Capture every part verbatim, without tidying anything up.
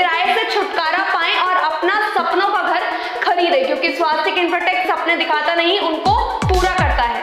किराए से छुटकारा पाएं और अपना सपनों का घर खरीदें, क्योंकि स्वास्तिक इंफ्राटेक सपने दिखाता नहीं, उनको पूरा करता है।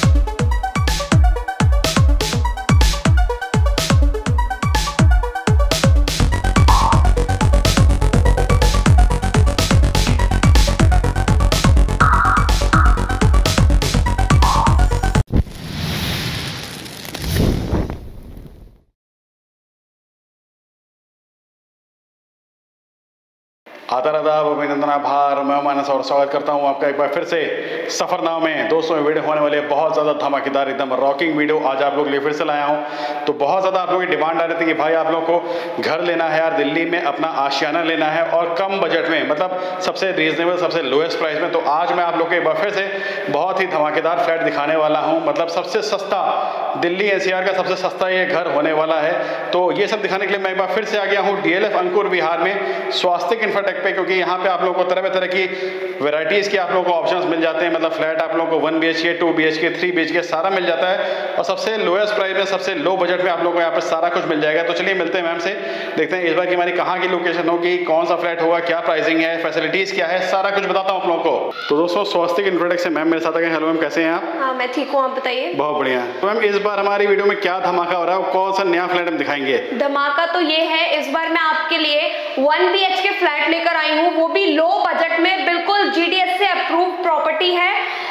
आदर आदाब अभिनंदन आभार, मैं मानस और स्वागत करता हूं आपका एक बार फिर से सफरनामे में। दोस्तों वीडियो होने वाली है बहुत ज़्यादा धमाकेदार, एकदम रॉकिंग वीडियो आज आप लोग लिए फिर से लाया हूं। तो बहुत ज़्यादा आप लोगों की डिमांड आ रही थी कि भाई आप लोगों को घर लेना है यार, दिल्ली में अपना आशियाना लेना है और कम बजट में, मतलब सबसे रीजनेबल, सबसे लोएस्ट प्राइस में। तो आज मैं आप लोग को एक बार फिर से बहुत ही धमाकेदार फ्लैट दिखाने वाला हूँ। मतलब सबसे सस्ता, दिल्ली एनसीआर का सबसे सस्ता ये घर होने वाला है। तो ये सब दिखाने के लिए मैं एक बार फिर से आ गया हूँ डीएलएफ अंकुर विहार में स्वास्तिक इंफ्राटेक पे, क्योंकि यहाँ पे आप लोगों को तरह तरह की वैरायटीज़ के आप लोगों को ऑप्शंस मिल जाते हैं। मतलब फ्लैट आप लोगों को one B H K, two B H K, three B H K सारा मिल जाता है और सबसे लोएस्ट प्राइस में, सबसे लो बजट में आप लोगों को यहाँ पर सारा कुछ मिल जाएगा। तो चलिए मिलते हैं मैम से, देखते हैं इस बार की हमारी कहाँ की लोकेशन होगी, कौन सा फ्लैट होगा, क्या प्राइसिंग है, फैसिलिटीज़ क्या है, सारा कुछ बताता हूँ आप लोगों को। तो दोस्तों स्वास्तिक इंफ्राटेक से मैम मेरे साथ आ गए। हेलो मैम, कैसे हैं आप? हाँ मैं ठीक हूँ, आप बताइए। बहुत बढ़िया। तो मैम इस बार हमारी वीडियो में क्या धमाका हो रहा है, कौन सा नया फ्लैट हम दिखाएंगे? धमाका तो ये है, इस बार मैं आपके लिए one B H K flat लेकर आई हूँ, वो भी लो बजट में, बिल्कुल जीडीएस से अप्रूव प्रॉपर्टी है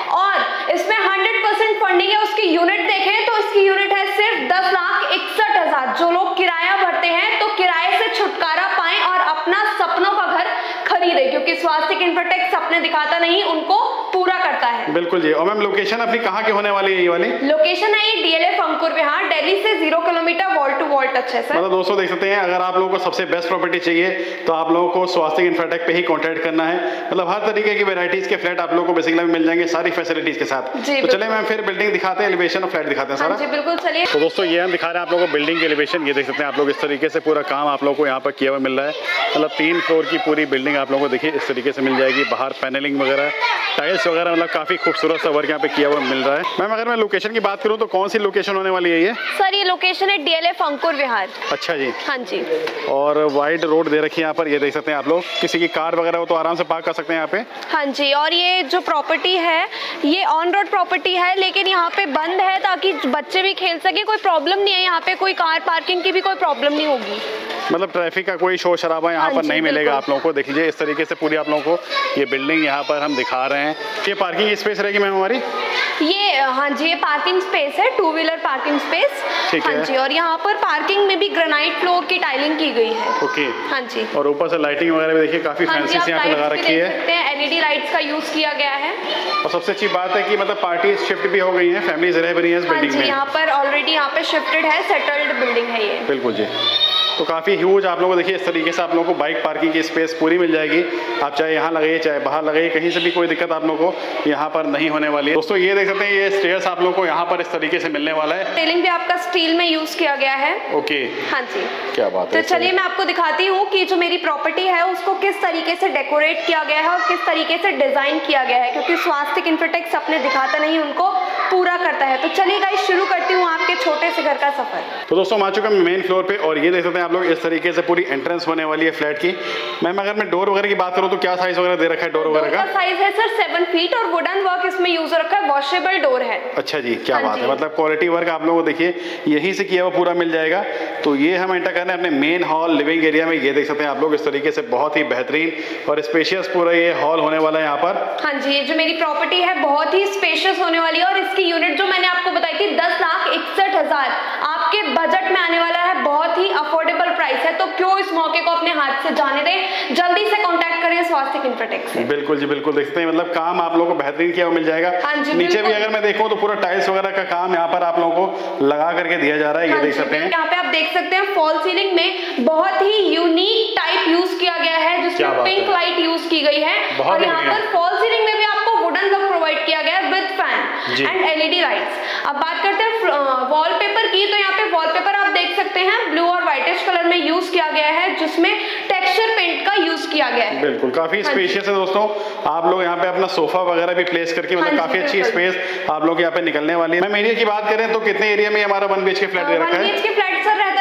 और इसमें हंड्रेड परसेंट फंडिंग है। उसकी यूनिट देखें तो इसकी यूनिट है सिर्फ दस लाख इकसठ हजार। जो लोग किराया भरते हैं तो किराए से छुटकारा पाएं और अपना सपनों का घर खरीदें, क्योंकि स्वास्तिक इंफ्राटेक सपने दिखाता नहीं, उनको पूरा करता है। बिल्कुल जी। और मैम लोकेशन अपनी कहाँ की होने वाली है? ये वाली लोकेशन है ये डीएलएफ अंकुर विहार, दिल्ली से zero kilometre wall to wall touch है सर। मतलब दोस्तों देख सकते हैं, अगर आप लोगों को सबसे बेस्ट प्रॉपर्टी चाहिए तो आप लोगों को स्वास्तिक इंफ्राटेक पे ही कॉन्टैक्ट करना है। मतलब हर तरीके की वैरायटीज के फ्लैट आप लोगों को बेसिकली मिल जाएंगे, सारी फैसिलिटीज के साथ। तो चले मैम फिर बिल्डिंग दिखाते हैं, एलिवेशन और फ्लैट दिखाते हैं सारा। जी बिल्कुल, चलिए। तो दोस्तों ये हम दिखा रहे हैं आप लोगों को बिल्डिंग के एलिवेशन। ये देख सकते हैं आप लोग, इस तरीके से पूरा काम आप लोगों को यहाँ पर किया हुआ मिल रहा है। मतलब तीन फ्लोर की पूरी बिल्डिंग आप लोगों को देखिए इस तरीके से मिल जाएगी। बाहर पैनलिंग वगैरह, टाइल्स वगैरह, मतलब काफी खूबसूरत सा वर्क यहाँ पे किया हुआ मिल रहा है। मैम अगर मैं लोकेशन की बात करूँ तो कौन सी लोकेशन होने वाली है ये? सर ये लोकेशन है डीएलएफ अंकुर विहार। अच्छा जी। हाँ जी। और वाइड रोड दे रखी है यहाँ पर, ये देख सकते हैं आप लोग। किसी की कार वगैरह हो तो आराम से पार्क कर सकते हैं यहाँ पे। हाँ जी। और ये जो प्रॉपर्टी है ये ऑन रोड प्रॉपर्टी है, लेकिन यहाँ पे बंद है ताकि बच्चे भी खेल सके। कोई प्रॉब्लम नहीं है यहाँ पे, कोई कार पार्किंग की भी कोई प्रॉब्लम नहीं होगी। मतलब ट्रैफिक का कोई शोर शराबा यहाँ पर नहीं मिलेगा आप लोगों को। देख लीजिए इस तरीके से पूरी आप लोगों को ये बिल्डिंग यहाँ पर हम दिखा रहे हैं। ये पार्किंग स्पेस रहेगी मैम हमारी? ये हाँ जी, ये पार्किंग स्पेस है, टू व्हीलर पार्किंग स्पेस। ठीक है। हाँ जी। और यहाँ पर पार्किंग में भी ग्रेनाइट फ्लोर की टाइलिंग की गई है। ओके। हाँ जी। और ऊपर से लाइटिंग वगैरह भी देखिए काफी फैंसी से यहाँ पे लगा रखी है। एलईडी लाइट्स का यूज किया गया है। और सबसे अच्छी बात है कि मतलब पार्टी शिफ्ट भी हो गई है, फैमिलीज रह भी रही है इस बिल्डिंग में। यहाँ पर ऑलरेडी यहाँ पे शिफ्टेड है, सेटल्ड बिल्डिंग है ये। बिल्कुल जी। तो काफ़ी ह्यूज आप लोगों को देखिए इस तरीके से आप लोगों को बाइक पार्किंग की स्पेस पूरी मिल जाएगी। आप चाहे यहाँ लगाइए चाहे बाहर लगाइए, कहीं से भी कोई दिक्कत आप लोगों को यहाँ पर नहीं होने वाली है। दोस्तों ये देख सकते हैं, ये स्टेयर्स आप लोगों को यहाँ पर इस तरीके से मिलने वाला है। रेलिंग भी आपका स्टील में यूज किया गया है। ओके। हाँ जी। क्या बात है। तो चलिए मैं आपको दिखाती हूँ कि जो मेरी प्रॉपर्टी है उसको किस तरीके से डेकोरेट किया गया है और किस तरीके से डिजाइन किया गया है, क्योंकि स्वास्तिक इंफ्राटेक सपने दिखाता नहीं, उनको पूरा करता है। तो चलिए गाइस शुरू करती हूँ आपके छोटे से घर का सफर। तो दोस्तों आ चुका मैं मेन फ्लोर पे और ये देख सकते हैं आप लोग इस तरीके से पूरी एंट्रेंस होने वाली है फ्लैट की। मैम अगर मैं डोर वगैरह की बात करूँ तो क्या साइज वगैरह दे रखा है डोर वगैरह का? साइज है सर सेवन फीट और वुडन वर्क इसमें यूज रखा है, वॉशेबल डोर है। अच्छा जी, क्या बात है। मतलब क्वालिटी वर्क आप लोगों को देखिए यहीं से किया हुआ पूरा मिल जाएगा। तो ये हम एंटर कर रहे हैं अपने मेन हॉल लिविंग एरिया में। ये देख सकते हैं आप लोग इस तरीके से बहुत ही बेहतरीन और स्पेशियस पूरा ये हॉल होने वाला है यहाँ पर। हाँ जी, ये जो मेरी प्रॉपर्टी है बहुत ही स्पेशियस होने वाली है और इसकी यूनिट जो मैंने आपको बताई थी दस लाख इकसठ हजार आपके बजट में आने वाला है। बहुत ही अफोर्डेबल प्राइस है, तो क्यों इस मौके को अपने हाथ से जाने दें, जल्दी से कांटेक्ट करिए स्वास्तिक इंफ्राटेक से। बिल्कुल जी बिल्कुल, देखते हैं मतलब काम आप लोगों को बेहतरीन किया हुआ मिल जाएगा। हाँ जी, नीचे भी अगर मैं देखूं तो पूरा टाइल्स वगैरह का काम यहाँ पर आप लोगों को लगा करके दिया जा रहा है। ये देख सकते हैं, यहाँ पे आप देख सकते हैं फॉल सीलिंग में बहुत ही यूनिक टाइप यूज किया गया है, जिसमें पिंक लाइट यूज की गई है। और यहाँ पर फॉल सीलिंग में भी आपको वुडन लुक प्रोवाइड किया गया है with fan and LED lights. अब बात करते हैं वॉलपेपर की, तो यहाँ पे वॉलपेपर आप देख सकते हैं ब्लू और व्हाइटिश कलर में यूज किया गया है, जिसमें टेक्सचर पेंट का यूज किया गया है। बिल्कुल काफी स्पेशियस है दोस्तों। आप लोग यहाँ पे अपना सोफा वगैरह भी प्लेस करके मतलब काफी अच्छी स्पेस आप लोग यहाँ पे निकलने वाली है। मैम एरिया की बात करें तो कितने एरिया में हमारा वन बीएचके फ्लैट दे रखा है? वन बीएचके फ्लैट सर रहता है हमारा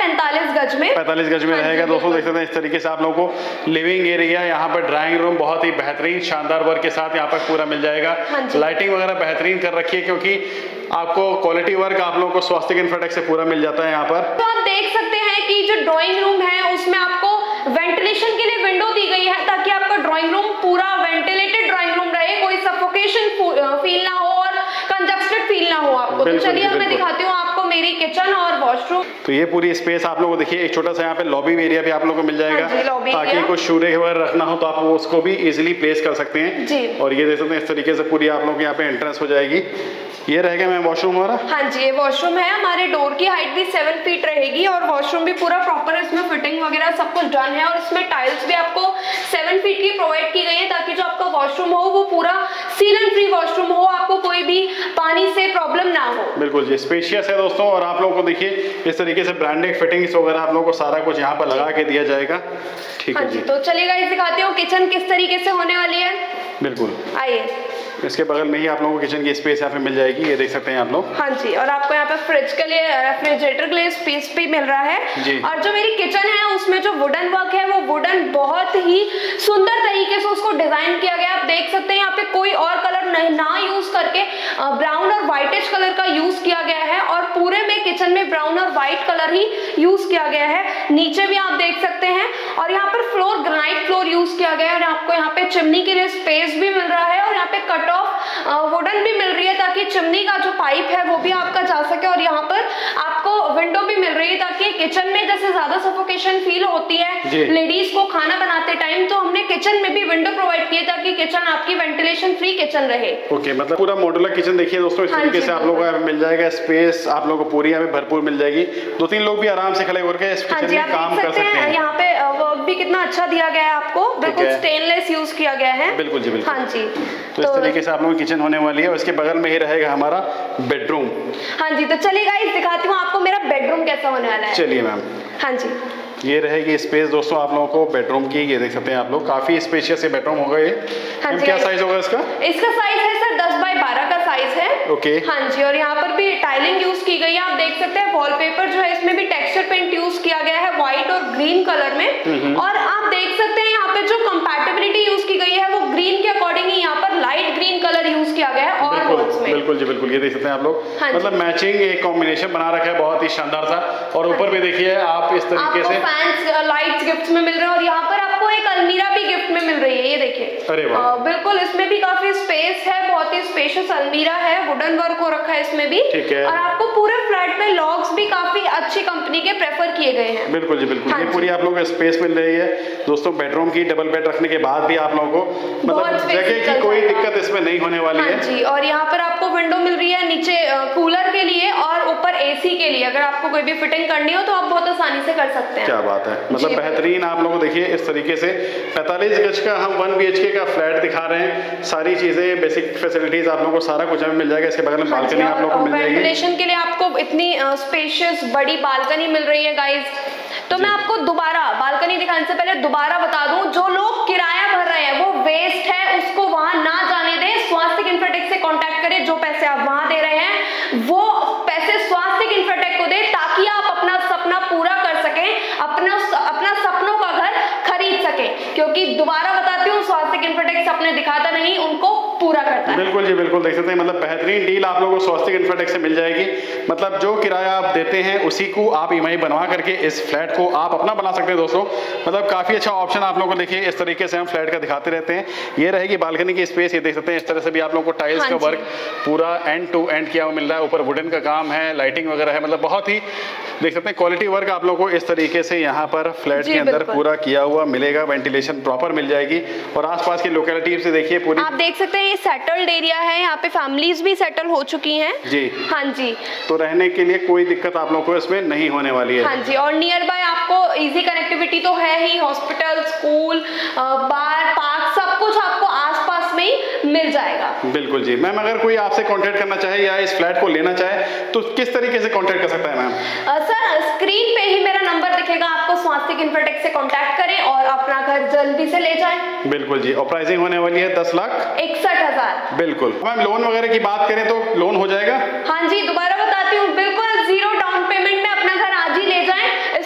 पैंतालीस गज में पैंतालीस गज में रहेगा दोस्तों। देख सकते हैं इस तरीके से आप लोगों को लिविंग एरिया, यहाँ पर ड्राइंग रूम बहुत ही बेहतरीन शानदार वर्क के साथ यहाँ पर पूरा मिल जाएगा। लाइटिंग वगैरह बेहतरीन कर रखी है, क्योंकि आपको क्वालिटी वर्क आप लोगों को स्वास्तिक इन्फ्राटेक से पूरा मिल जाता है यहाँ पर। तो आप देख सकते हैं कि जो ड्राइंग रूम है उसमें आपको वेंटिलेशन के लिए विंडो दी गई है, ताकि आपका ड्राइंग रूम पूरा वेंटिलेटेड ड्राइंग रूम रहे, कोई सफोकेशन फील ना हो और कंजस्टेड फील ना हो आपको। तो चलिए मैं दिखाती हूँ आपको मेरी किचन और वॉशरूम। तो ये पूरी स्पेस आप लोगों को देखिए, एक छोटा सा यहाँ पे लॉबी एरिया भी आप लोगों को मिल जाएगा, ताकि कुछ शूरे वगैरह रखना हो तो आप उसको भी इजीली प्लेस कर सकते हैं जी। और ये देख सकते हैं इस तरीके से पूरी आप लोगों को यहाँ पे एंट्रेंस हो जाएगी। ये रहेगा मैम वॉशरूम हमारा। हाँ जी, ये वॉशरूम है। हमारे डोर की हाइट भी सेवन फीट रहेगी और वॉशरूम भी पूरा प्रॉपर, इसमें फिटिंग वगैरह सब कुछ डन है और इसमें टाइल्स भी आपको सेवन फीट की प्रोवाइड की गई है, ताकि जो आपका वॉशरूम हो वो पूरा सीलन फ्री वॉशरूम हो, आपको कोई भी पानी से प्रॉब्लम ना हो। बिल्कुल जी, स्पेशियस है दोस्तों। और आप लोगों को देखिए इस तरीके से ब्रांडेड फिटिंग्स वगैरह आप लोगों को सारा कुछ यहाँ पर लगा के दिया जाएगा। ठीक है जी। तो चलिएगा इस दिखाती हूँ किचन किस तरीके से होने वाली है। बिल्कुल, आइए। इसके बगल में ही आप लोगों को किचन की स्पेस यहाँ पे मिल जाएगी, ये देख सकते हैं आप लोग। हाँ जी, और आपको यहाँ पे फ्रिज के लिए, रेफ्रिजरेटर के लिए स्पेस भी मिल रहा है जी। और जो मेरी किचन है उसमें जो वुडन वर्क है वो वुडन बहुत ही सुंदर तरीके से उसको डिजाइन किया गया। आप देख सकते हैं यहाँ पे कोई और कलर नहीं ना यूज करके ब्राउन और व्हाइटिश कलर का यूज किया गया है और पूरे में किचन में ब्राउन और व्हाइट कलर ही यूज किया गया है। नीचे भी आप देख सकते हैं और यहाँ पर फ्लोर ग्रेनाइट फ्लोर यूज किया गया है और आपको यहाँ पे चिमनी के लिए स्पेस भी मिल रहा है और यहाँ पे कट ऑफ वुडन भी मिल रही है, ताकि चिमनी का जो पाइप है वो भी आपका जा सके और यहाँ पर आपको विंडो भी मिल रही है, ताकि किचन में जैसे ज्यादा सफोकेशन फील होती है लेडीज को खाना बनाते टाइम, तो हमने किचन में भी विंडो प्रोवाइड की है ताकि किचन आपकी वेंटिलेशन फ्री किचन रहे। ओके, मतलब पूरा मॉड्यूलर किचन देखिए दोस्तों, इस तरीके से आप लोगों को मिल जाएगा। स्पेस आप लोगों को पूरी यहाँ पे भरपूर मिल जाएगी, दो तीन लोग भी आराम से खड़े होकर इस किचन में काम कर सकते हैं। यहाँ पे वर्क भी कितना अच्छा दिया गया है आपको, बिल्कुल स्टेनलेस यूज किया गया है। बिल्कुल जी बिल्कुल। हाँ जी, तो इस तरीके से आप लोगों की किचन होने वाली है और इसके बगल में ही रहेगा हमारा बेडरूम। हाँ जी, तो चलिए गाइस दिखाती हूँ आपको मेरा बेडरूम कैसा होने वाला है। चलिए मैम। हाँ जी, ये रहेगी स्पेस दोस्तों आप लोगों को बेडरूम की, ये देख सकते हैं आप लोग, काफी स्पेशियस बेडरूम होगा ये। हाँ क्या साइज होगा इसका? इसका साइज है सर दस बाई बारह का साइज है। ओके। हाँ जी, और यहाँ पर भी टाइलिंग यूज की गई है। आप देख सकते हैं वॉलपेपर जो है इसमें भी टेक्सचर पेंट यूज किया गया है व्हाइट और ग्रीन कलर में। और आप देख सकते हैं यहाँ पे जो कंपैटिबिलिटी यूज की गई है वो ग्रीन के अकॉर्डिंग ही यहाँ पर लाइट ग्रीन कलर यूज किया गया है। और बिल्कुल, बिल्कुल जी बिल्कुल, ये देख सकते हैं आप लोग। हाँ मतलब मैचिंग एक कॉम्बिनेशन बना रखा है बहुत ही शानदार सा। और ऊपर भी देखिए आप इस तरीके से फैंस लाइट्स गिफ्ट में मिल रहे हैं और यहाँ पर आपको एक अलमीरा भी गिफ्ट में मिल रही है, ये देखिए। अरे वाह, बिल्कुल, इसमें भी काफी स्पेस है, बहुत ही स्पेशियस अलमीरा है, वुडन वर्क हो रखा है इसमें भी। ठीक है। और आपको पूरे फ्लैट में लॉक्स भी काफी अच्छी कंपनी के प्रेफर किए गए हैं। बिल्कुल जी बिल्कुल। ये पूरी आप लोगों को स्पेस मिल रही है दोस्तों। बेडरूम की डबल बेड रखने के बाद भी आप लोगों को मतलब जगह की कोई दिक्कत इसमें नहीं होने वाली है जी। और यहाँ पर आपको विंडो मिल रही है नीचे कूलर के लिए और ऊपर एसी के लिए, अगर आपको कोई भी फिटिंग करनी हो तो आप बहुत आसानी से कर सकते हैं। क्या बात है, मतलब बेहतरीन। आप लोगों को देखिए इस तरीके से पैंतालीस गज का हम वन बी एच के का फ्लैट दिखा रहे हैं। सारी चीजें बेसिक फैसिलिटीज आप लोगों को सारा कुछ हमें मिल जाएगा। इसके बगल में बालकनी आप लोगों को मिल जाएगी। वेंटिलेशन के लिए आपको इतनी स्पेशियस बड़ी बालकनी मिल रही है गाइस। तो मैं आपको दोबारा बालकनी दिखाने से पहले दोबारा बता दूं, जो लोग किराया भर रहे हैं वो वेस्ट है, उसको वहां ना जाने दें। स्वास्तिक इन्फ्राटेक से कांटेक्ट करें। जो पैसे आप वहां दे रहे हैं वो पैसे स्वास्तिक इन्फ्राटेक को दें, ताकि आप अपना सपना पूरा कर सकें, अपना अपना सपनों का घर खरीद सकें। क्योंकि दोबारा बताती हूँ, स्वास्तिक इन्फ्राटेक सपने दिखाता नहीं, उनको पूरा करता है। बिल्कुल जी बिल्कुल, देख सकते हैं मतलब बेहतरीन डील आप लोगों को स्वास्तिक इन्फ्राटेक से मिल जाएगी। मतलब जो किराया आप देते हैं उसी को आप ईएमआई बनवा करके इस फ्लैट को आप अपना बना सकते हैं दोस्तों। मतलब काफी अच्छा ऑप्शन आप लोगों को देखिए इस तरीके से हम फ्लैट का दिखाते रहते हैं। ये रहेगी बालकनी की स्पेस, ये देख सकते हैं इस तरह से भी आप लोगों को टाइल्स का वर्क पूरा एंड टू एंड किया हुआ मिल रहा है। ऊपर वुडन का काम है, लाइटिंग वगैरह है, मतलब बहुत ही देख सकते हैं क्वालिटी वर्क आप लोगों को इस तरीके से यहाँ पर फ्लैट के अंदर पूरा किया हुआ मिलेगा। वेंटिलेशन प्रॉपर मिल जाएगी और आसपास की लोकेलिटी से देखिए पूरी आप देख सकते हैं ये सेटल्ड एरिया है, यहाँ पे फैमिलीज भी सेटल हो चुकी हैं जी। हाँ जी, तो रहने के लिए कोई दिक्कत आप लोगों को इसमें नहीं होने वाली है। हाँ जी, और नियर बाय आपको इजी कनेक्टिविटी तो है ही, हॉस्पिटल, स्कूल, बार, पार्क, सब कुछ आपको आसपास में ही मिल जाएगा। बिल्कुल जी। मैम अगर कोई आपसे कांटेक्ट करना चाहे या इस फ्लैट को लेना चाहे तो किस तरीके से कांटेक्ट कर सकता है मैम? सर स्क्रीन पे ही मेरा नंबर दिखेगा, आपको स्वास्तिक इन्फ्राटेक से कांटेक्ट करें और अपना घर जल्दी से ले जाएं। बिल्कुल जी। और प्राइसिंग होने वाली है दस लाख इकसठ हजार। बिल्कुल। मैम लोन वगैरह की बात करें तो लोन हो जाएगा? हाँ जी, दोबारा बताती हूँ, बिल्कुल जीरो डाउन पेमेंट में अपना घर आज ही ले जाएं।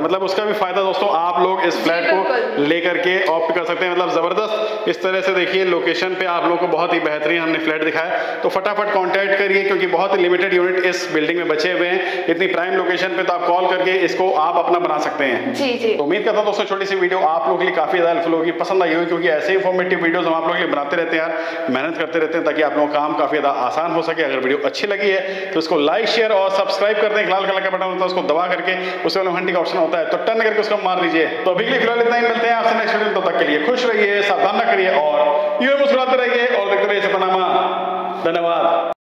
हैं, मतलब उसका भी फायदा दोस्तों आप लोग इस फ्लैट को लेकर के ऑप्ट कर सकते हैं। मतलब जबरदस्त इस तरह से देखिए लोकेशन पे आप लोगों को बहुत ही बेहतरीन हमने फ्लैट दिखाया। तो फटाफट कॉन्टैक्ट करिए क्योंकि बहुत ही लिमिटेड यूनिट इस बिल्डिंग में बचे हुए हैं, इतनी प्राइम लोकेशन पे, तो आप कॉल करके इसको आप अपना बना सकते हैं। जी जी। तो उम्मीद करता हूं दोस्तों छोटी सी वीडियो आप लोगों के लिए काफी ज्यादा हेल्पफुल होगी, पसंद आई होगी, क्योंकि ऐसे इंफॉर्मेटिव वीडियोस हम आप लोगों के लिए बनाते रहते हैं यार, मेहनत करते रहते हैं ताकि आप लोगों का काम काफी ज्यादा आसान हो सके। अगर वीडियो अच्छी लगी है तो इसको लाइक शेयर और सब्सक्राइब कर दें। लाल कलर का बटन होता है उसको दबा करके उसमें घंटी का ऑप्शन होता है तो टर्न करके उसको मार दीजिए। तो अभी के लिए फिलहाल इतना ही, मिलते हैं आपसे नेक्स्ट वीडियो, तब तक के लिए खुश रहिए, सावधान ना करिए और यूं मुस्कुराते रहिए और देखते रहिए सपनामा। धन्यवाद।